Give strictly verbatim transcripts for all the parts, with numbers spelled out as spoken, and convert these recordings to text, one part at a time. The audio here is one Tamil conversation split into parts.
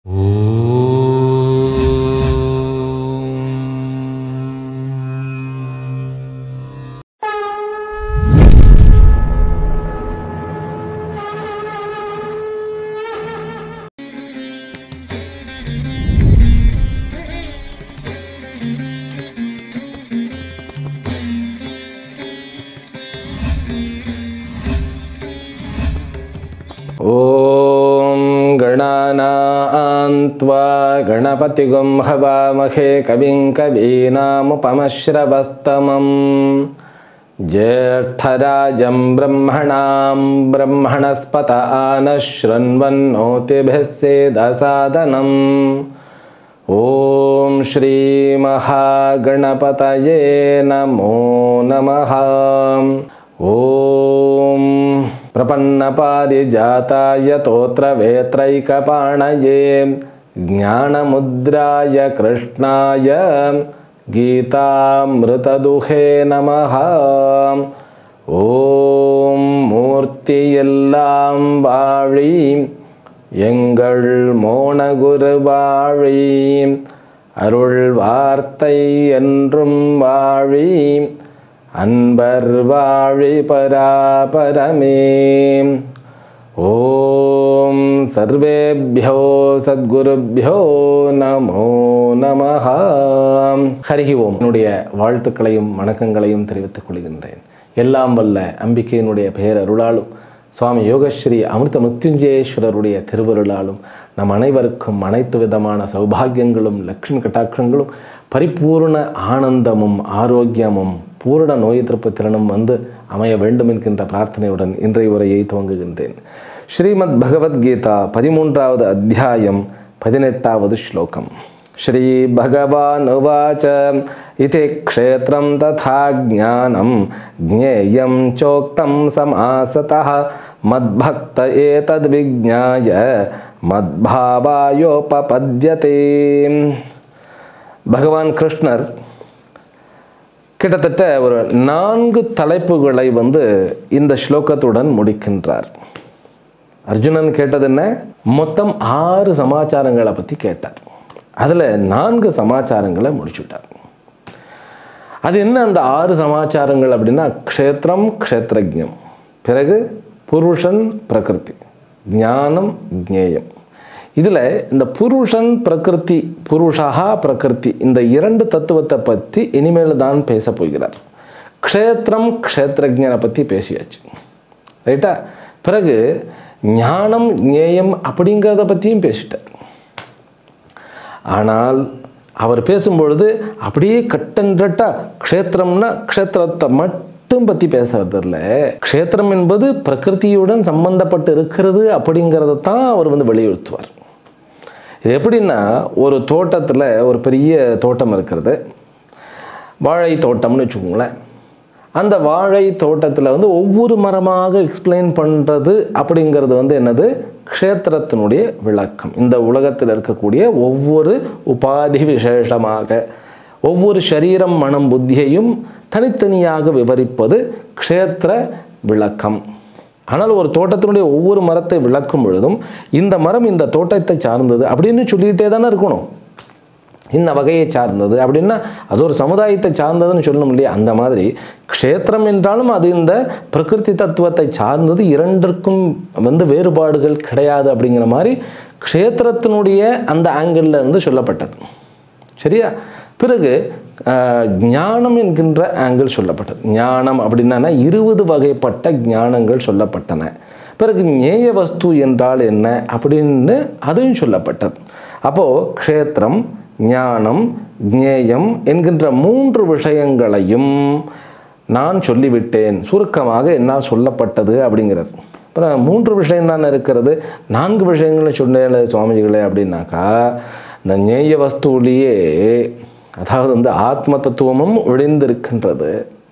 ओम गणानान्त्वा गणपतिगुं हवामहे कविं कवीनामुपमश्रवस्तमं ज्येष्ठराजं ब्रह्मणां ब्रह्मणस्पत आनः शृण्वन्नोतिभिः सेदसादनम् ओम श्री महागणपतये नमो नमः। ओम प्रपन्नपारिजाताय तोत्रवेत्रैकपाणये ज्ञानमुद्राय कृष्णाय गीतामृतदुहे नमः। ओम मूर्तियெல்லாம் வாழி எங்கள் மோனகுரு வாழி அருள் வார்த்தை என்றும் வாழி அன்பர் வாழி பராபரமே। ஓம் சர்வேभ्यो சத்குருभ्यो நமோ நமः। ஹரி ஓம். என்னுடைய வாழ்த்துக்களையும் வணக்கங்களையும் தெரிவித்துக் கொள்கின்றேன். எல்லாம் வல்ல அம்பிகையினுடைய பேரருளாலும் சுவாமி யோகஸ்ரீ அமிர்த மிருத்யுஞ்சயேஸ்வரருடைய திருவருளாலும் நம் அனைவருக்கும் அனைத்து விதமான சௌபாகியங்களும் லக்ஷ்மி கட்டாட்சங்களும் பரிபூர்ண ஆனந்தமும் ஆரோக்கியமும் பூரண நோய் எதிர்ப்பு திறனும் வந்து அமைய வேண்டும் என்கின்ற பிரார்த்தனையுடன் இன்றைய உரையை துவங்குகின்றேன். ஸ்ரீமத் பகவத்கீதா பதிமூன்றாவது அத்தியாயம் பதினெட்டாவது ஸ்லோகம். ஸ்ரீ பகவான் உவாச இதி க்ஷேத்ரம் ததா ஞானம் ஜ்ஞேயம் சோக்தம் சமாசதः மத்பக்த ஏதத் விஜ்ஞாய மத்பாவாயோபபத்யதே. பகவான் கிருஷ்ணர் கிட்டத்தட்ட ஒரு நான்கு தலைப்புகளை வந்து இந்த ஸ்லோகத்துடன் முடிக்கின்றார். அர்ஜுனன் கேட்டது என்ன? மொத்தம் ஆறு சமாச்சாரங்களை பற்றி கேட்டார். அதில் நான்கு சமாச்சாரங்களை முடிச்சுட்டார். அது என்ன அந்த ஆறு சமாச்சாரங்கள் அப்படின்னா, க்ஷேத்திரம் க்ஷேத்ரஜ்ஞம், பிறகு புருஷன் பிரகிருதி, ஞானம் ஜ்ஞேயம். இதில் இந்த புருஷன் பிரகிருதி, புருஷா பிரகிருதி, இந்த இரண்டு தத்துவத்தை பற்றி இனிமேல் தான் பேச போகிறார். க்ஷேத்திரம் க்ஷேத்ரஜ்ஞனை பற்றி பேசியாச்சு, ரைட்டா? பிறகு ஞானம் ஜ்ஞேயம் அப்படிங்கிறத பற்றியும் பேசிட்டார். ஆனால் அவர் பேசும்பொழுது அப்படியே கட்டன்றட்டா க்ஷேத்திரம்னா க்ஷேத்திரத்தை மட்டும் பற்றி பேசுறதில்ல, க்ஷேத்திரம் என்பது பிரகிருதியுடன் சம்பந்தப்பட்டு இருக்கிறது அப்படிங்கிறத தான் அவர் வந்து வலியுறுத்துவார். இது எப்படின்னா, ஒரு தோட்டத்தில் ஒரு பெரிய தோட்டம் இருக்கிறது, வாழை தோட்டம்னு வச்சுக்கோங்களேன். அந்த வாழை தோட்டத்தில் வந்து ஒவ்வொரு மரமாக எக்ஸ்பிளைன் பண்ணுறது அப்படிங்கிறது வந்து என்னது? க்ஷேத்திரத்தினுடைய விளக்கம். இந்த உலகத்தில் இருக்கக்கூடிய ஒவ்வொரு உபாதி விசேஷமாக ஒவ்வொரு சரீரம் மனம் புத்தியையும் தனித்தனியாக விவரிப்பது க்ஷேத்திர விளக்கம். ஆனால் ஒரு தோட்டத்தினுடைய ஒவ்வொரு மரத்தை விளக்கும் பொழுதும் இந்த மரம் இந்த தோட்டத்தை சார்ந்தது அப்படின்னு சொல்லிக்கிட்டே தானே இருக்கணும். இந்த வகையை சார்ந்தது அப்படின்னா அது ஒரு சமுதாயத்தை சார்ந்ததுன்னு சொல்லணும் இல்லையா? அந்த மாதிரி க்ஷேத்திரம் என்றாலும் அது இந்த பிரகிருதி தத்துவத்தை சார்ந்தது, இரண்டிற்கும் வந்து வேறுபாடுகள் கிடையாது அப்படிங்கிற மாதிரி க்ஷேத்திரத்தினுடைய அந்த ஆங்கிளில் இருந்து சொல்லப்பட்டது, சரியா? பிறகு ஞானம் என்கின்ற ஆங்கிள் சொல்லப்பட்டது. ஞானம் அப்படின்னா இருபது வகைப்பட்ட ஞானங்கள் சொல்லப்பட்டன. பிறகு ஞேய வஸ்து என்றால் என்ன அப்படின்னு அதுவும் சொல்லப்பட்டது. அப்போது க்ஷேத்திரம், ஞானம், ஞேயம் என்கின்ற மூன்று விஷயங்களையும் நான் சொல்லிவிட்டேன். சுருக்கமாக என்ன சொல்லப்பட்டது அப்படிங்கிறது. அப்புறம் மூன்று விஷயம் தானே இருக்கிறது, நான்கு விஷயங்களை சொன்னேன் சுவாமிஜிகளே அப்படின்னாக்கா, இந்த ஞேய வஸ்துவிலேயே அதாவது வந்து ஆத்ம தத்துவமும் ஒழிந்திருக்கின்றது.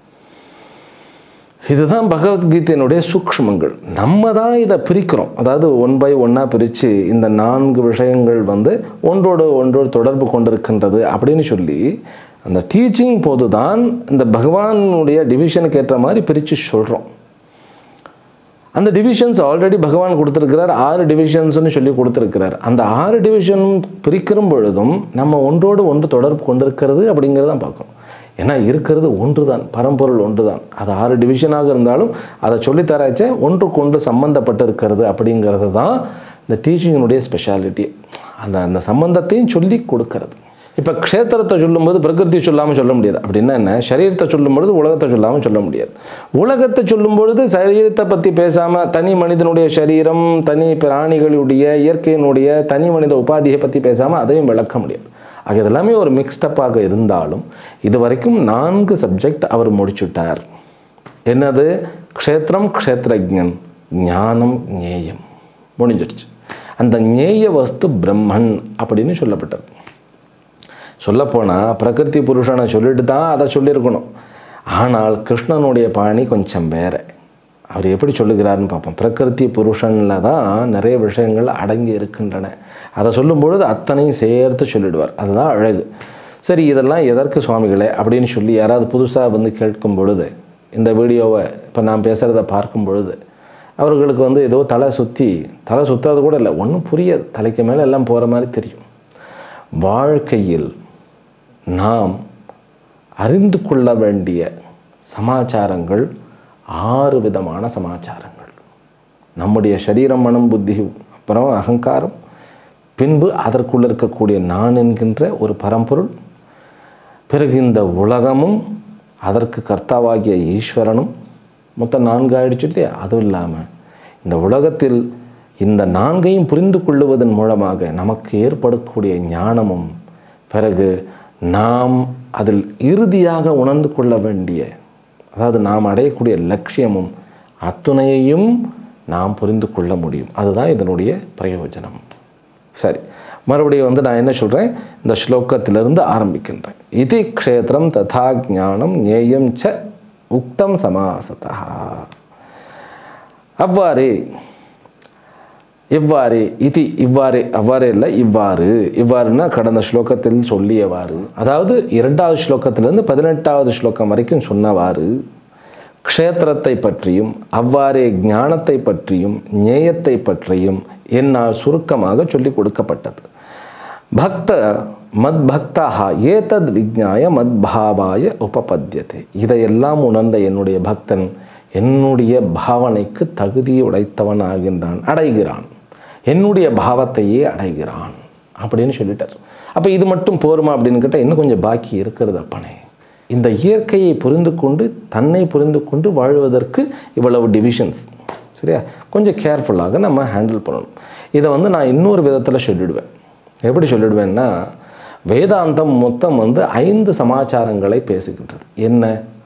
இதுதான் பகவத்கீதையினுடைய சூக்ஷ்மங்கள். நம்ம தான் இதை பிரிக்கிறோம், அதாவது ஒன் பை ஒன்னாக பிரித்து இந்த நான்கு விஷயங்கள் வந்து ஒன்றோடு ஒன்றோடு தொடர்பு கொண்டிருக்கின்றது அப்படின்னு சொல்லி அந்த டீச்சிங் போது தான் இந்த பகவானுடைய டிவிஷனுக்கு ஏற்ற மாதிரி பிரித்து சொல்கிறோம். அந்த டிவிஷன்ஸ் ஆல்ரெடி பகவான் கொடுத்துருக்கிறார். ஆறு டிவிஷன்ஸ்னு சொல்லி கொடுத்துருக்கிறார். அந்த ஆறு டிவிஷனும் பிரிக்கிற பொழுதும் நம்ம ஒன்றோடு ஒன்று தொடர்பு கொண்டிருக்கிறது அப்படிங்கிறத பார்க்கணும். ஏன்னா இருக்கிறது ஒன்று தான், பரம்பொருள் ஒன்று தான். அது ஆறு டிவிஷனாக இருந்தாலும் அதை சொல்லித்தராச்சே ஒன்றுக்கு ஒன்று சம்பந்தப்பட்டு இருக்கிறது அப்படிங்கிறது தான் இந்த டீச்சிங்கினுடைய ஸ்பெஷாலிட்டி. அந்த அந்த சம்பந்தத்தையும் சொல்லி கொடுக்கறது. இப்போ க்ஷேத்திரத்தை சொல்லும்போது பிரகிருதி சொல்லாமல் சொல்ல முடியாது. அப்படின்னா என்ன, சரீரத்தை சொல்லும்பொழுது உலகத்தை சொல்லாமல் சொல்ல முடியாது. உலகத்தை சொல்லும் பொழுது சரீரத்தை பற்றி பேசாமல் தனி மனிதனுடைய சரீரம், தனி பிராணிகளுடைய இயற்கையினுடைய தனி மனித உபாதியை பற்றி பேசாமல் அதையும் விளக்க முடியாது. ஆக இதெல்லாமே ஒரு மிக்ஸ்டப்பாக இருந்தாலும் இது வரைக்கும் நான்கு சப்ஜெக்ட் அவர் முடிச்சுட்டார். என்னது? க்ஷேத்திரம், க்ஷேத்ரஜன், ஞானம், ஞேயம் முடிஞ்சிடுச்சு. அந்த ஞேய வஸ்து பிரம்மன் அப்படின்னு சொல்லப்பட்டது. சொல்லப்போனால் பிரகிருதி புருஷனை சொல்லிட்டு தான் அதை சொல்லியிருக்கணும். ஆனால் கிருஷ்ணனுடைய பாணி கொஞ்சம் வேற. அவர் எப்படி சொல்லுகிறாருன்னு பார்ப்போம். பிரகிருதி புருஷனில் தான் நிறைய விஷயங்கள் அடங்கி இருக்கின்றன. அதை சொல்லும்பொழுது அத்தனையும் சேர்த்து சொல்லிடுவார். அதுதான் அழகு. சரி, இதெல்லாம் எதற்கு சுவாமிகளே அப்படின்னு சொல்லி யாராவது புதுசாக வந்து கேட்கும் பொழுது, இந்த வீடியோவை இப்போ நான் பேசுகிறத பார்க்கும் பொழுது அவர்களுக்கு வந்து ஏதோ தலை சுற்றி, தலை சுற்றாது கூட இல்லை, ஒன்றும் புரியாது, தலைக்கு மேலே எல்லாம் போகிற மாதிரி தெரியும். வாழ்க்கையில் நாம் அறிந்து கொள்ள வேண்டிய சமாச்சாரங்கள் ஆறு விதமான சமாச்சாரங்கள். நம்முடைய சரீரம், மனம், புத்தி, அப்புறம் அகங்காரம், பின்பு அதற்குள்ள இருக்கக்கூடிய நான் என்கின்ற ஒரு பரம்பொருள், பிறகு இந்த உலகமும் அதற்கு கர்த்தாவாகிய ஈஸ்வரனும், மொத்தம் நான்கு ஆயிடுச்சு இல்லையா? அதுவும் இல்லாமல் இந்த உலகத்தில் இந்த நான்கையும் புரிந்து கொள்ளுவதன் மூலமாக நமக்கு ஏற்படக்கூடிய ஞானமும், பிறகு நாம் அதில் இறுதியாக உணர்ந்து கொள்ள வேண்டிய, அதாவது நாம் அடையக்கூடிய லட்சியமும் அத்துணையையும் நாம் புரிந்து கொள்ள முடியும். அதுதான் இதனுடைய பிரயோஜனம். சரி, மறுபடியும் வந்து நான் என்ன சொல்கிறேன், இந்த ஸ்லோகத்திலிருந்து ஆரம்பிக்கின்றேன். இது க்ஷேத்திரம் ததா ஞானம் ஞேயம் ச உக்தம் சமாசதா. அவ்வாறு இவ்வாறு இது இவ்வாறு அவ்வாறு இல்லை இவ்வாறு இவ்வாறுன்னா கடந்த ஸ்லோகத்தில் சொல்லியவாறு, அதாவது இரண்டாவது ஸ்லோகத்திலிருந்து பதினெட்டாவது ஸ்லோகம் வரைக்கும் சொன்னவாறு க்ஷேத்திரத்தை பற்றியும் அவ்வாறே ஞானத்தை பற்றியும் ஞேயத்தை பற்றியும் என்னால் சுருக்கமாக சொல்லி கொடுக்கப்பட்டது. பக்த மத் பக்தாக ஏதத் விஜ்ஞாய மத்பாவாய உபபத்தியதே. இதையெல்லாம் உணர்ந்த என்னுடைய பக்தன் என்னுடைய பாவனைக்கு தகுதி உடைத்தவன் ஆகின்றான், அடைகிறான், என்னுடைய பாவத்தையே அடைகிறான் அப்படின்னு சொல்லிட்டார். அப்போ இது மட்டும் போருமா அப்படின்னு கேட்டால் இன்னும் கொஞ்சம் பாக்கி இருக்கிறது. அப்பனே, இந்த இயற்கையை புரிந்து கொண்டு தன்னை புரிந்து கொண்டு வாழ்வதற்கு இவ்வளவு டிவிஷன்ஸ், சரியா? கொஞ்சம் கேர்ஃபுல்லாக நம்ம ஹேண்டில் பண்ணணும். இதை வந்து நான் இன்னொரு விதத்தில் சொல்லிடுவேன். எப்படி சொல்லிடுவேன்னா, வேதாந்தம் மொத்தம் வந்து ஐந்து சமாச்சாரங்களை பேசுகின்றது. என்ன?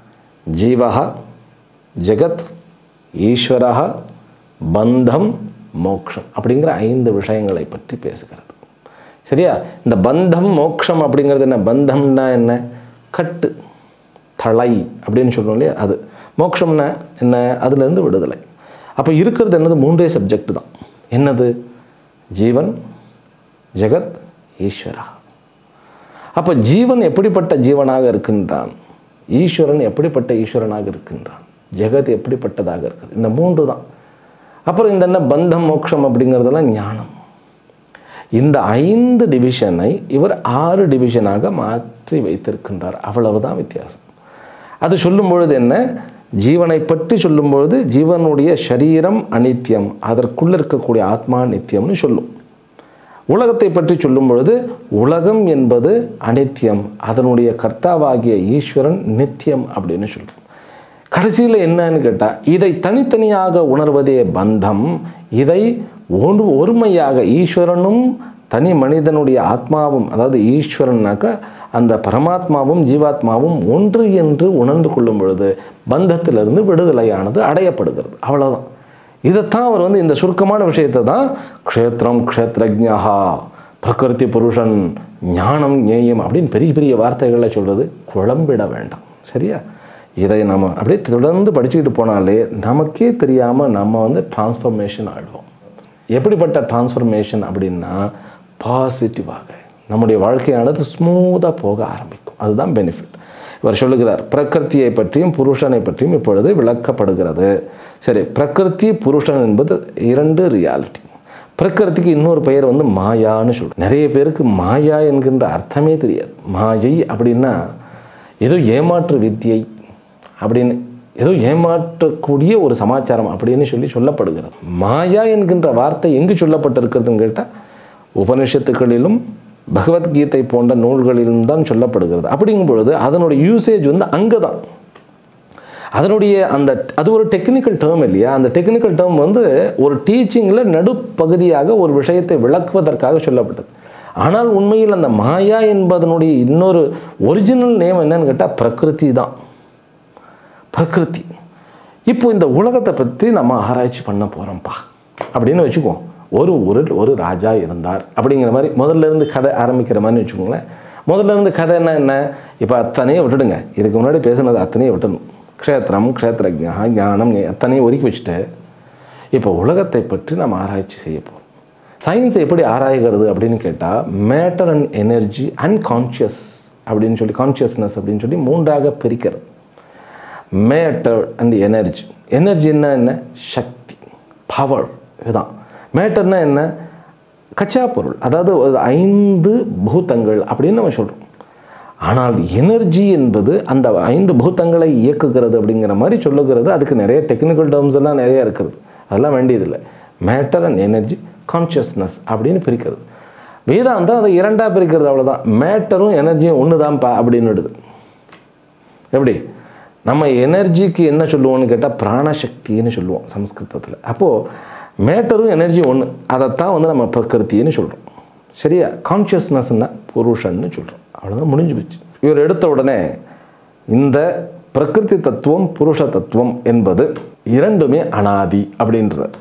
ஜீவஹா, ஜெகத், ஈஸ்வரஹா, பந்தம், மோக்ஷம் அப்படிங்கிற ஐந்து விஷயங்களை பற்றி பேசுகிறது. சரியா? இந்த பந்தம் மோக்ஷம் அப்படிங்கிறது என்ன? பந்தம்னா என்ன? கட்டு, தலை அப்படின்னு சொல்லணும் இல்லையா? அது. மோக்ஷம்னா என்ன? அதுலேருந்து விடுதலை. அப்போ இருக்கிறது என்னது? மூன்றே சப்ஜெக்ட் தான். என்னது? ஜீவன், ஜெகத், ஈஸ்வரா. அப்போ ஜீவன் எப்படிப்பட்ட ஜீவனாக இருக்கின்றான், ஈஸ்வரன் எப்படிப்பட்ட ஈஸ்வரனாக இருக்கின்றான், ஜெகத் எப்படிப்பட்டதாக இருக்குது, இந்த மூன்று தான். அப்புறம் இந்த என்ன பந்தம் மோட்சம் அப்படிங்கிறதெல்லாம் ஞானம். இந்த ஐந்து டிவிஷனை இவர் ஆறு டிவிஷனாக மாற்றி வைத்திருக்கின்றார். அவ்வளவுதான் வித்தியாசம். அது சொல்லும் பொழுது என்ன, ஜீவனை பற்றி சொல்லும் பொழுது ஜீவனுடைய சரீரம் அனித்தியம், அதற்குள்ள இருக்கக்கூடிய ஆத்மா நித்தியம்னு சொல்லும். உலகத்தை பற்றி சொல்லும் பொழுது உலகம் என்பது அனித்தியம், அதனுடைய கர்த்தாவாகிய ஈஸ்வரன் நித்தியம் அப்படின்னு சொல்லும். கடைசியில் என்னன்னு கேட்டால், இதை தனித்தனியாக உணர்வதே பந்தம், இதை ஒன்று ஒருமையாக ஈஸ்வரனும் தனி மனிதனுடைய ஆத்மாவும், அதாவது ஈஸ்வரனாக்க அந்த பரமாத்மாவும் ஜீவாத்மாவும் ஒன்று என்று உணர்ந்து கொள்ளும் பொழுது பந்தத்திலிருந்து விடுதலையானது அடையப்படுகிறது. அவ்வளோதான். இதைத்தான் அவர் வந்து இந்த சுருக்கமான விஷயத்தை தான் க்ஷேத்திரம், க்ஷேத்ரஜ்ஞா, பிரகிருதி புருஷன், ஞானம், ஞேயம் அப்படின்னு பெரிய பெரிய வார்த்தைகளை சொல்கிறது. குழம்பிட வேண்டாம், சரியா? இதை நம்ம அப்படியே தொடர்ந்து படிச்சுக்கிட்டு போனாலே நமக்கே தெரியாமல் நம்ம வந்து டிரான்ஸ்ஃபர்மேஷன் ஆகிடுவோம். எப்படிப்பட்ட டிரான்ஸ்ஃபர்மேஷன் அப்படின்னா, பாசிட்டிவாக நம்முடைய வாழ்க்கையானது ஸ்மூத்தாக போக ஆரம்பிக்கும். அதுதான் பெனிஃபிட். இவர் சொல்லுகிறார் பிரகிருத்தியை பற்றியும் புருஷனை பற்றியும் இப்பொழுது விளக்கப்படுகிறது. சரி, பிரகிருதி புருஷன் என்பது இரண்டு ரியாலிட்டி. பிரகிருதிக்கு இன்னொரு பெயர் வந்து மாயான்னு சொல்கிறோம். நிறைய பேருக்கு மாயா என்கின்ற அர்த்தமே தெரியாது. மாயை அப்படின்னா ஏதோ ஏமாற்று வித்தியை அப்படின்னு, ஏதோ ஏமாற்றக்கூடிய ஒரு சமாச்சாரம் அப்படின்னு சொல்லி சொல்லப்படுகிறது. மாயா என்கின்ற வார்த்தை எங்கு சொல்லப்பட்டிருக்கிறதுன்னு கேட்டால் உபனிஷத்துக்களிலும் பகவத்கீதை போன்ற நூல்களிலும் தான் சொல்லப்படுகிறது. அப்படிங்கும் பொழுது அதனுடைய யூசேஜ் வந்து அங்கே தான். அதனுடைய அந்த அது ஒரு டெக்னிக்கல் டேர்ம் இல்லையா? அந்த டெக்னிக்கல் டேர்ம் வந்து ஒரு டீச்சிங்கில் நடுப்பகுதியாக ஒரு விஷயத்தை விளக்குவதற்காக சொல்லப்பட்டது. ஆனால் உண்மையில் அந்த மாயா என்பதனுடைய இன்னொரு ஒரிஜினல் நேம் என்னன்னு கேட்டால் பிரகிருதி தான். பிரகிருதி. இப்போ இந்த உலகத்தை பற்றி நம்ம ஆராய்ச்சி பண்ண போகிறோம்ப்பா அப்படின்னு வச்சுக்குவோம். ஒரு ஊரில் ஒரு ராஜா இருந்தார் அப்படிங்கிற மாதிரி முதல்ல இருந்து கதை ஆரம்பிக்கிற மாதிரி வச்சுக்கோங்களேன். முதல்ல இருந்து கதைன்னா என்ன? இப்போ அத்தனையும் விட்டுடுங்க. இதுக்கு முன்னாடி பேசுனது அத்தனையும் விட்டுடணும். க்ஷேத்திரம், க்ஷேத்திரஜா, ஞானம் அத்தனையும் ஒதுக்கி வச்சுட்டு இப்போ உலகத்தை பற்றி நம்ம ஆராய்ச்சி செய்ய போகிறோம். சயின்ஸ் எப்படி ஆராய்கிறது அப்படின்னு கேட்டால் matter and energy and conscious அப்படின்னு சொல்லி கான்ஷியஸ்னஸ் அப்படின்னு சொல்லி மூன்றாக பிரிக்கிறது. Matter and energy. எனர்ஜின்னா என்ன? சக்தி, பவர். இதுதான். மேட்டர்னா என்ன? கச்சா பொருள், அதாவது ஐந்து பூதங்கள் அப்படின்னு நம்ம சொல்கிறோம். ஆனால் எனர்ஜி என்பது அந்த ஐந்து பூதங்களை இயக்குகிறது அப்படிங்கிற மாதிரி சொல்லுகிறது. அதுக்கு நிறைய டெக்னிக்கல் டேர்ம்ஸ் எல்லாம் நிறைய இருக்குது, அதெல்லாம் வேண்டியதில்லை. மேட்டர் அண்ட் எனர்ஜி, கான்ஷியஸ்னஸ் அப்படின்னு பிரிக்கிறது. வேதாந்தம் அதை இரண்டாக பிரிக்கிறது, அவ்வளோதான். மேட்டரும் எனர்ஜியும் ஒன்று தான்ப்பா அப்படின்னுடுது. எப்படி? நம்ம எனர்ஜிக்கு என்ன சொல்லுவோம்னு கேட்டால் பிராணசக்தின்னு சொல்லுவோம் சம்ஸ்கிருதத்தில். அப்போது மேட்டரும் எனர்ஜி ஒன்று, அதைத்தான் வந்து நம்ம பிரகிருத்தின்னு சொல்கிறோம். சரியா? கான்ஷியஸ்னஸ்னா புருஷன்னு சொல்கிறோம். அவ்வளோதான், முடிஞ்சு போச்சு. இவர் எடுத்த உடனே இந்த பிரகிருதி தத்துவம் புருஷ தத்துவம் என்பது இரண்டுமே அனாதி அப்படின்றது.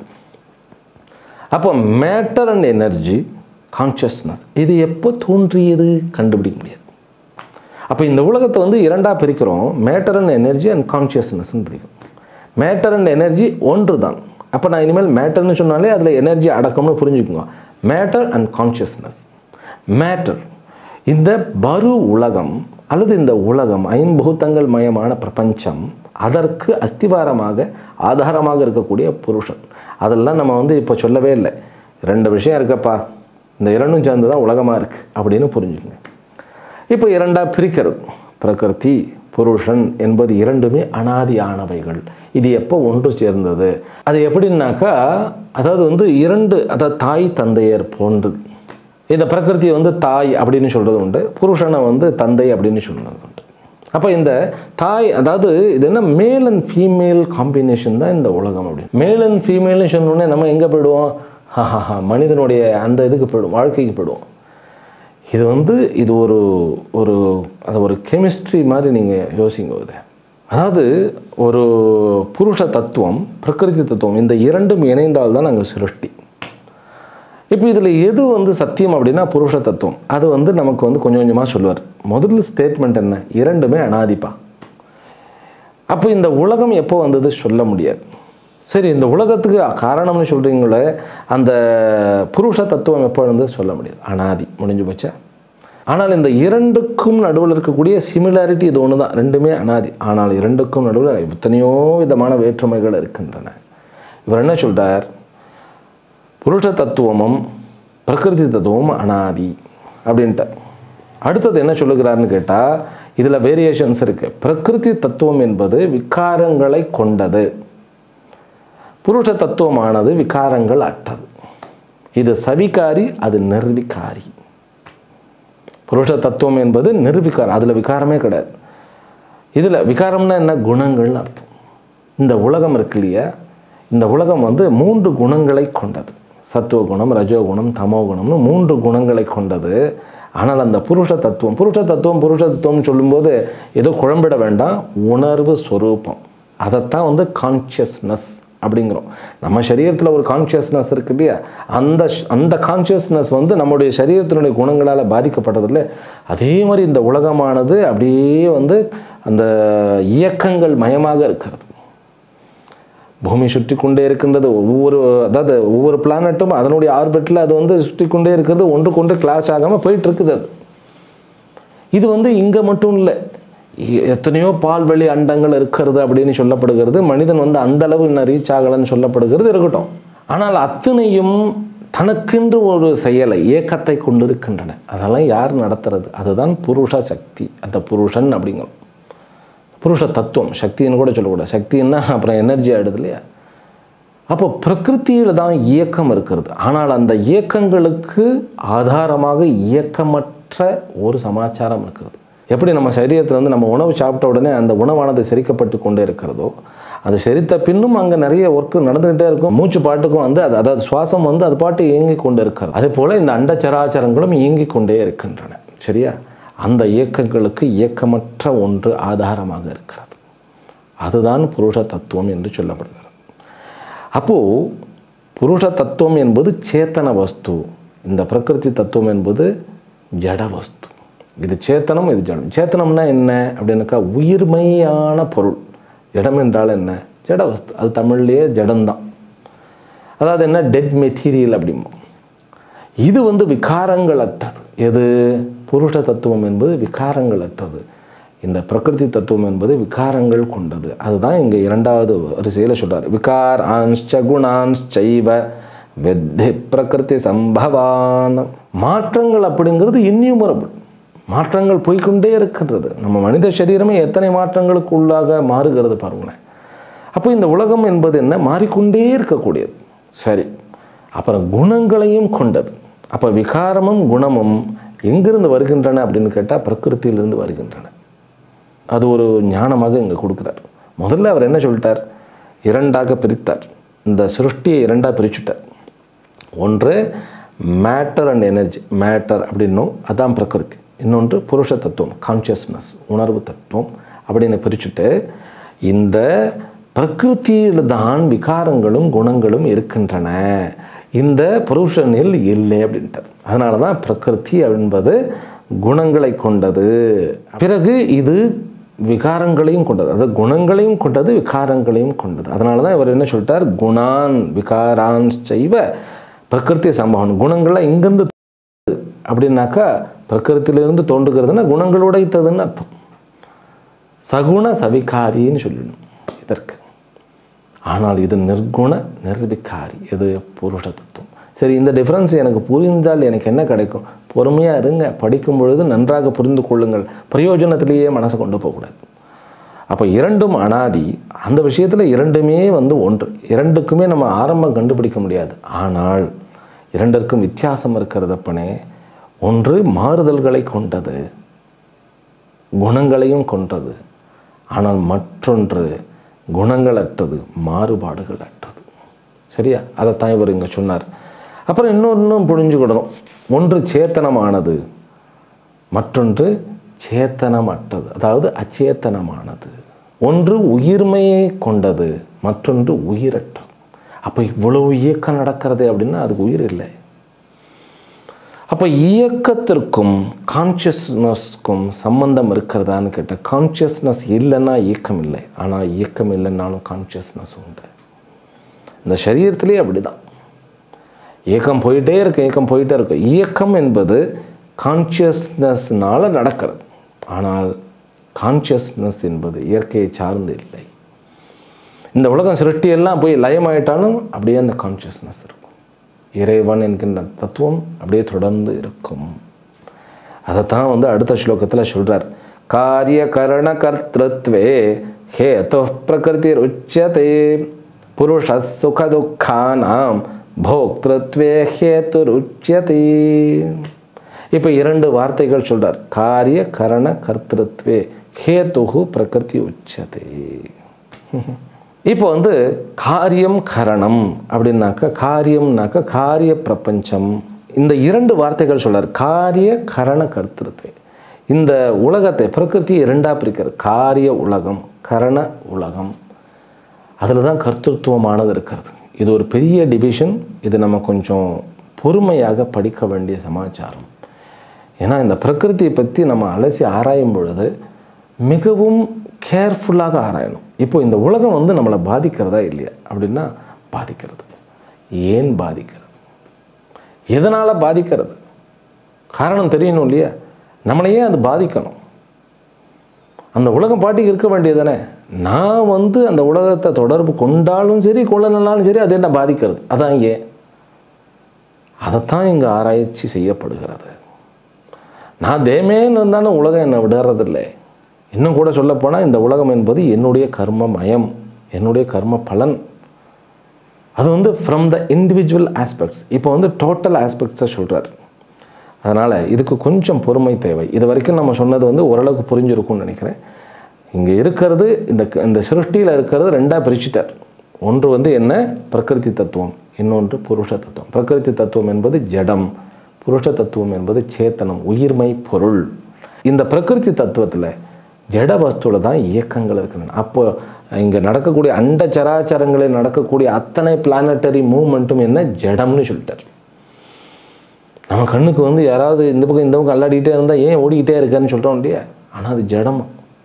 அப்போ மேட்டர் அண்ட் எனர்ஜி, கான்ஷியஸ்னஸ் இது எப்போ தோன்றியது கண்டுபிடிக்க முடியாது. அப்போ இந்த உலகத்தை வந்து இரண்டாக பிரிக்கிறோம். மேட்டர் அண்ட் எனர்ஜி அண்ட் கான்ஷியஸ்னஸ்ன்னு பிரிக்கிறோம். மேட்டர் அண்ட் எனர்ஜி ஒன்று தான். அப்போ நான் இனிமேல் மேட்டர்னு சொன்னாலே அதில் எனர்ஜி அடக்கம்னு புரிஞ்சுக்குங்க. Matter and consciousness. மேட்டர், இந்த பரு உலகம் அல்லது இந்த உலகம் ஐம்பூதங்கள் மயமான பிரபஞ்சம், அதற்கு அஸ்திவாரமாக ஆதாரமாக இருக்கக்கூடிய புருஷன். அதெல்லாம் நம்ம வந்து இப்போ சொல்லவே இல்லை. ரெண்டு விஷயம் இருக்கப்பா, இந்த இரண்டும் சேர்ந்து தான் உலகமாக இருக்குது அப்படின்னு புரிஞ்சுக்கங்க. இப்போ இரண்டாக பிரிக்கிறது. பிரகிருதி புருஷன் என்பது இரண்டுமே அனாதியானவைகள். இது எப்போ ஒன்று சேர்ந்தது? அது எப்படின்னாக்கா, அதாவது வந்து இரண்டு, அதாவது தாய் தந்தையர் போன்றது. இந்த பிரகிருதியை வந்து தாய் அப்படின்னு சொல்கிறது உண்டு, புருஷனை வந்து தந்தை அப்படின்னு சொல்கிறது உண்டு. அப்போ இந்த தாய், அதாவது இது என்ன, மேல் அண்ட் ஃபீமேல் காம்பினேஷன் தான் இந்த உலகம். அப்படி மேல் அண்ட் ஃபீமேல்னு சொன்னோடனே நம்ம எங்கே போயிடுவோம்? ஹஹா மனிதனுடைய அந்த இதுக்கு போயிடுவோம், வாழ்க்கைக்கு போயிடுவோம். இது வந்து இது ஒரு ஒரு அது ஒரு கெமிஸ்ட்ரி மாதிரி நீங்கள் யோசிங்க. இது அதாவது ஒரு புருஷ தத்துவம், பிரகிருதி தத்துவம், இந்த இரண்டும் இணைந்தால் தான் நாங்கள் சிருஷ்டி. இப்போ இதில் எது வந்து சத்தியம் அப்படின்னா புருஷ தத்துவம். அது வந்து நமக்கு வந்து கொஞ்சம் கொஞ்சமாக சொல்லுவார். முதல்ல ஸ்டேட்மெண்ட் என்ன? இரண்டுமே அனாதிப்பா. அப்போ இந்த உலகம் எப்போ வந்தது சொல்ல முடியாது. சரி, இந்த உலகத்துக்கு காரணம்னு சொல்கிறீங்களே, அந்த புருஷ தத்துவம் எப்போ வந்து சொல்ல முடியாது, அனாதி, முடிஞ்சு போச்சா. ஆனால் இந்த இரண்டுக்கும் நடுவில் இருக்கக்கூடிய சிமிலாரிட்டி இது ஒன்று தான், ரெண்டுமே அனாதி. ஆனால் இரண்டுக்கும் நடுவில் எத்தனையோ விதமான வேற்றுமைகள் இருக்கின்றன. இவர் என்ன சொல்கிறார்? புருஷ தத்துவமும் பிரகிருதி தத்துவமும் அனாதி அப்படின்ட்டு. அடுத்தது என்ன சொல்லுகிறார்னு கேட்டால், இதில் வேரியேஷன்ஸ் இருக்குது. பிரகிருதி தத்துவம் என்பது விகாரங்களை கொண்டது, புருஷ தத்துவமானது விகாரங்கள் அற்றது. இது சவிகாரி, அது நிர்விகாரி. புருஷ தத்துவம் என்பது நிர்விகாரம், அதில் விகாரமே கிடையாது. இதில் விகாரம்னா என்ன? குணங்கள்னு அர்த்தம். இந்த உலகம் இருக்கு இல்லையா, இந்த உலகம் வந்து மூன்று குணங்களை கொண்டது. சத்துவகுணம், ரஜோகுணம், தமோகுணம்னு மூன்று குணங்களை கொண்டது. ஆனால் அந்த புருஷ தத்துவம் புருஷ தத்துவம் புருஷ தத்துவம்னு சொல்லும்போது ஏதோ குழம்பிட வேண்டாம், உணர்வு ஸ்வரூபம். அதைத்தான் வந்து கான்ஷியஸ்னஸ் அப்படிங்கிறோம். நம்ம சரீரத்தில் ஒரு கான்ஷியஸ்னஸ் இருக்கு இல்லையா, அந்த அந்த கான்ஷியஸ்னஸ் வந்து நம்முடைய சரீரத்தினுடைய குணங்களால் பாதிக்கப்பட்டதில்லை. அதே மாதிரி இந்த உலகமானது அப்படியே வந்து அந்த இயக்கங்கள் மயமாக இருக்கிறது. பூமி சுற்றி கொண்டே இருக்கின்றது. ஒவ்வொரு அதாவது ஒவ்வொரு பிளானட்டும் அதனுடைய ஆர்பிட்டில் அது வந்து சுற்றி கொண்டே இருக்கிறது, ஒன்று கொண்டு கிளாஷ் ஆகாமல் போயிட்டு இருக்குது. அது இது வந்து இங்கே மட்டும் இல்லை, எத்தனையோ பால்வெளி அண்டங்கள் இருக்கிறது அப்படின்னு சொல்லப்படுகிறது. மனிதன் வந்து அந்த அளவு இன்னும் ரீச் ஆகலன்னு சொல்லப்படுகிறது. இருக்கட்டும், ஆனால் அத்தனையும் தனக்கென்று ஒரு செயலை இயக்கத்தை கொண்டு இருக்கின்றன. அதெல்லாம் யார் நடத்துறது? அதுதான் புருஷ சக்தி. அந்த புருஷன் அப்படிங்கிறோம். புருஷ தத்துவம், சக்தின்னு கூட சொல்லக்கூடாது. சக்தின்னா அப்புறம் எனர்ஜி ஆகிடுது இல்லையா? அப்போ பிரகிருத்தியில் தான் இயக்கம் இருக்கிறது. ஆனால் அந்த இயக்கங்களுக்கு ஆதாரமாக இயக்கமற்ற ஒரு சமாச்சாரம் இருக்கிறது. எப்படி நம்ம சரீரத்தில் வந்து நம்ம உணவு சாப்பிட்ட உடனே அந்த உணவானது செரிக்கப்பட்டு கொண்டே இருக்கிறதோ, அது செரித்த பின்னும் அங்கே நிறைய ஒர்க்கு நடந்துகிட்டே இருக்கும். மூச்சு பாட்டுக்கும் வந்து அது அதாவது சுவாசம் வந்து அது பாட்டு இயங்கி கொண்டு இருக்கிறது. அதே போல் இந்த அண்டச்சராச்சரங்களும் இயங்கி கொண்டே இருக்கின்றன. சரியா? அந்த இயக்கங்களுக்கு இயக்கமற்ற ஒன்று ஆதாரமாக இருக்கிறது. அதுதான் புருஷ தத்துவம் என்று சொல்லப்படுகிறது. அப்போது புருஷ தத்துவம் என்பது சேத்தன வஸ்து, இந்த பிரகிருதி தத்துவம் என்பது ஜட வஸ்து. இது சேத்தனம், இது ஜடம். சேத்தனம்னா என்ன அப்படின்னாக்கா உயிர்மையான பொருள். ஜடம் என்றால் என்ன? ஜட வஸ்து. அது தமிழ்லேயே ஜடம்தான். அதாவது என்ன? டெட் மெட்டீரியல் அப்படிம்போம். இது வந்து விகாரங்கள் அற்றது. எது? புருஷ தத்துவம் என்பது விகாரங்கள் அற்றது. இந்த பிரகிருதி தத்துவம் என்பது விகாரங்கள் கொண்டது. அதுதான் இங்கே இரண்டாவது வரிசையில் சொல்றார். விகார் ஆன்ச்ச குணான்ச்சைவ வெத்தி பிரகிருதி சம்பவான். மாற்றங்கள் அப்படிங்கிறது இன்யூமரபிள். மாற்றங்கள் போய்கொண்டே இருக்கின்றது. நம்ம மனித சரீரமே எத்தனை மாற்றங்களுக்கு உள்ளாக மாறுகிறது பாருங்களேன். அப்போ இந்த உலகம் என்பது என்ன? மாறிக்கொண்டே இருக்கக்கூடியது. சரி, அப்புறம் குணங்களையும் கொண்டது. அப்போ விகாரமும் குணமும் எங்கிருந்து வருகின்றன அப்படின்னு கேட்டால் பிரகிருத்தியிலிருந்து வருகின்றன. அது ஒரு ஞானமாக இங்கே கொடுக்குறார். முதல்ல அவர் என்ன சொல்லிட்டார்? இரண்டாக பிரித்தார். இந்த சிருஷ்டியை இரண்டாக பிரிச்சுட்டார். ஒன்று மேட்டர் அண்ட் எனர்ஜி. மேட்டர் அப்படின்னும் அதான் பிரகிருதி. இன்னொன்று புருஷ தத்துவம், கான்சியஸ்னஸ், உணர்வு தத்துவம் அப்படின்னு பிரிச்சுட்டு இந்த பிரகிருத்தியில் தான் விகாரங்களும் குணங்களும் இருக்கின்றன, இந்த புருஷனில் இல்லை அப்படின்ட்டார். அதனால தான் பிரகிருதி என்பது குணங்களை கொண்டது. பிறகு இது விகாரங்களையும் கொண்டது. அதாவது குணங்களையும் கொண்டது, விகாரங்களையும் கொண்டது. அதனால தான் இவர் என்ன சொல்லிட்டார்? குணான் விகாரான் செய்வ பிரகிருதி சம்பவம். குணங்கள்லாம் இங்கிருந்து அப்படின்னாக்கா பிரகிருத்திலிருந்து தோன்றுகிறதுனா குணங்களோட இத்ததுன்னு அர்த்தம். சகுண சவிகாரின்னு சொல்லணும் இதற்கு. ஆனால் இது நிர்குண நிர்விகாரி. இது புருஷ தத்துவம். சரி, இந்த டிஃப்ரென்ஸ் எனக்கு புரிந்தால் எனக்கு என்ன கிடைக்கும்? பொறுமையாக இருங்க, படிக்கும் பொழுது நன்றாக புரிந்து கொள்ளுங்கள். பிரயோஜனத்திலேயே மனசை கொண்டு போகக்கூடாது. அப்போ இரண்டும் அனாதி. அந்த விஷயத்தில் இரண்டுமே வந்து ஒன்று. இரண்டுக்குமே நம்ம ஆரம்பம் கண்டுபிடிக்க முடியாது. ஆனால் இரண்டிற்கும் வித்தியாசம் இருக்கிறதப்பனே. ஒன்று மாறுதல்களை கொண்டது, குணங்களையும் கொண்டது. ஆனால் மற்றொன்று குணங்களற்றது, மாறுபாடுகள் அற்றது. சரியா? அதைத்தான் இவர் இங்கே சொன்னார். அப்புறம் இன்னொன்றும் புரிஞ்சுக்கிடணும். ஒன்று சேத்தனமானது, மற்றொன்று சேத்தனமற்றது, அதாவது அச்சேத்தனமானது. ஒன்று உயிர்மையை கொண்டது, மற்றொன்று உயிரற்றது. அப்போ இவ்வளவு இயக்கம் நடக்கிறது அப்படின்னா அதுக்கு உயிர் இல்லை. அப்போ இயக்கத்திற்கும் கான்சியஸ்னஸ்க்கும் சம்பந்தம் இருக்கிறதான்னு கேட்டால், கான்சியஸ்னஸ் இல்லைன்னா இயக்கம் இல்லை. ஆனால் இயக்கம் இல்லைன்னாலும் கான்சியஸ்னஸ் உண்டு. இந்த சரீரத்திலே அப்படிதான். இயக்கம் போயிட்டே இருக்கு, இயக்கம் போயிட்டே இருக்கு. இயக்கம் என்பது கான்சியஸ்னஸ்னால நடக்கிறது. ஆனால் கான்சியஸ்னஸ் என்பது இயற்கையை சார்ந்து இல்லை. இந்த உலகம் சிருஷ்டியெல்லாம் போய் லயமாயிட்டாலும் அப்படியே அந்த கான்சியஸ்னஸ் இருக்கும். இறைவன் என்கின்ற தத்துவம் அப்படியே தொடர்ந்து இருக்கும். அதைத்தான் வந்து அடுத்த ஸ்லோகத்தில் சொல்றார். காரிய கரண கர்த்திருத்வே ஹேது பிரகிருதி உச்சதே புருஷ சுக துக்கானாம் போக்திருத்வே ஹேது உச்சதே. இப்போ இரண்டு வார்த்தைகள் சொல்றார். காரிய கரண கர்த்திருத்வே ஹேது பிரகிருதி உச்சதே. இப்போ வந்து காரியம் கரணம் அப்படின்னாக்கா, காரியம்னாக்கா காரிய பிரபஞ்சம். இந்த இரண்டு வார்த்தைகள் சொல்றார். காரிய கரண கர்த்திருத்வே. இந்த உலகத்தை பிரகிருதி இரண்டாக பிரிக்கிறது. காரிய உலகம், கரண உலகம். அதில் தான் கர்த்திருவமானது இருக்கிறது. இது ஒரு பெரிய டிவிஷன். இது நம்ம கொஞ்சம் பொறுமையாக படிக்க வேண்டிய சமாச்சாரம். ஏன்னா இந்த பிரகிருதியை பற்றி நம்ம அலசி ஆராயும் பொழுது மிகவும் கேர்ஃபுல்லாக ஆராயணும். இப்போ இந்த உலகம் வந்து நம்மளை பாதிக்கிறதா இல்லையா அப்படின்னா பாதிக்கிறது. ஏன் பாதிக்கிறது? எதனால் பாதிக்கிறது? காரணம் தெரியணும் இல்லையா? நம்மளையே அது பாதிக்கணும். அந்த உலகம் பாட்டிக்கு இருக்க வேண்டியது தானே. நான் வந்து அந்த உலகத்தை தொடர்பு கொண்டாலும் சரி கொள்ளனாலும் சரி அது என்ன பாதிக்கிறது? அதான் ஏன் அதைத்தான் இங்கே ஆராய்ச்சி செய்யப்படுகிறது. நான் தேமேன்னு இருந்தாலும் உலகம் என்னை விடுறதில்லை. இன்னும் கூட சொல்லப்போனால் இந்த உலகம் என்பது என்னுடைய கர்ம மயம், என்னுடைய கர்ம பலன். அது வந்து ஃப்ரம் த இண்டிவிஜுவல் ஆஸ்பெக்ட்ஸ். இப்போ வந்து டோட்டல் ஆஸ்பெக்ட்ஸை சொல்கிறார். அதனால் இதுக்கு கொஞ்சம் பொறுமை தேவை. இது வரைக்கும் நம்ம சொன்னது வந்து ஓரளவுக்கு புரிஞ்சிருக்கும்னு நினைக்கிறேன். இங்கே இருக்கிறது இந்த இந்த சிருஷ்டியில் இருக்கிறது ரெண்டாக பிரிச்சுட்டார். ஒன்று வந்து என்ன, பிரகிருதி தத்துவம், இன்னொன்று புருஷ தத்துவம். பிரகிருதி தத்துவம் என்பது ஜடம், புருஷ தத்துவம் என்பது சேத்தனம், உயிர்மை பொருள். இந்த பிரகிருதி தத்துவத்தில் ஜட வஸ்துவில் தான் இயக்கங்கள் இருக்கின்றன. அப்போ இங்கே நடக்கக்கூடிய அண்ட சராச்சரங்களில் நடக்கக்கூடிய அத்தனை பிளானட்டரி மூவ்மெண்ட்டும் என்ன, ஜடம்னு சொல்லிட்டார். நம்ம கண்ணுக்கு வந்து யாராவது இந்த பக்கம் இந்த பக்கம் அல்லாடிக்கிட்டே இருந்தால் ஏன் ஓடிக்கிட்டே இருக்கான்னு சொல்கிறோம் இல்லையா, ஆனால் அது ஜடம்.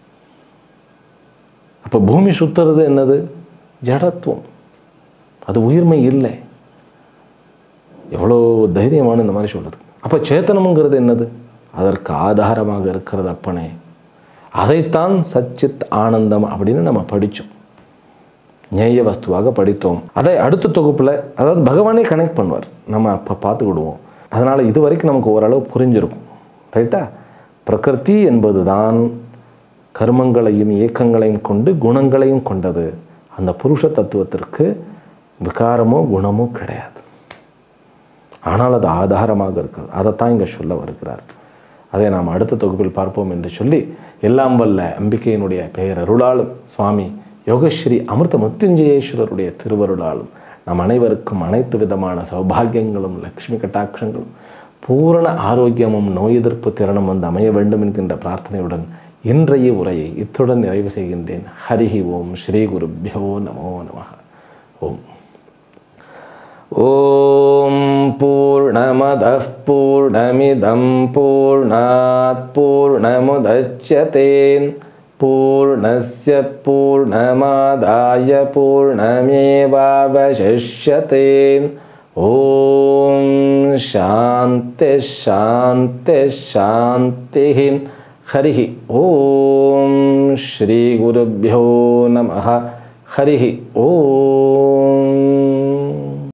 அப்போ பூமி சுற்றுறது என்னது, ஜடத்துவம், அது உயிர்மை இல்லை. எவ்வளோ தைரியமான இந்த மாதிரி சொல்கிறது. அப்போ சேத்தனம்ங்கிறது என்னது, அதற்கு ஆதாரமாக இருக்கிறது அப்பனே. அதைத்தான் சச்சித் ஆனந்தம் அப்படின்னு நம்ம படித்தோம், ஞேய வஸ்துவாக படித்தோம். அதை அடுத்த தொகுப்பில் அதாவது பகவானே கனெக்ட் பண்ணுவார், நம்ம அப்போ பார்த்துக்கிடுவோம். அதனால் இது வரைக்கும் நமக்கு ஓரளவு புரிஞ்சிருக்கும், ரைட்டா. பிரகிருதி என்பது தான் கர்மங்களையும் இயக்கங்களையும் கொண்டு குணங்களையும் கொண்டது. அந்த புருஷ தத்துவத்திற்கு விகாரமோ குணமோ கிடையாது, ஆனால் அது ஆதாரமாக இருக்கிறது. அதைத்தான் இங்கே சொல்ல வருகிறார். அதை நாம் அடுத்த தொகுப்பில் பார்ப்போம் என்று சொல்லி, எல்லாம் வல்ல அம்பிகையினுடைய பெயர் அருளாலும் சுவாமி யோகஸ்ரீ அமிர்த மிருத்யுஞ்சயேஸ்வரருடைய திருவருளாலும் நம் அனைவருக்கும் அனைத்து விதமான சௌபாகியங்களும் லக்ஷ்மி கட்டாட்சங்களும் பூரண ஆரோக்கியமும் நோய் எதிர்ப்பு திறனும் வந்து அமைய வேண்டும் என்கின்ற பிரார்த்தனையுடன் இன்றைய உரையை இத்துடன் நிறைவு செய்கின்றேன். ஹரிஹி ஓம். ஸ்ரீ குருப்யோ நமோ நமஹ. ஓம். ஓம் பூர்ணமதః பூர்ணமிதம் பூர்ணாத் பூர்ணமுதச்யதே பூர்ணஸ்ய பூர்ணமாதாய பூர்ணமேவாவசிஷ்யதே. ஓம் சாந்தி சாந்தி சாந்தி. ஹரிஹி ஓம். ஸ்ரீ குருப்யோ நமஹ. ஹரிஹி ஓம்.